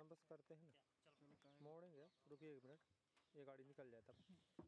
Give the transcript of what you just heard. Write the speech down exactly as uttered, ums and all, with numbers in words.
बस करते हैं ना, मोड़ेंगे। रुकिए एक मिनट, ये गाड़ी निकल जाए तब।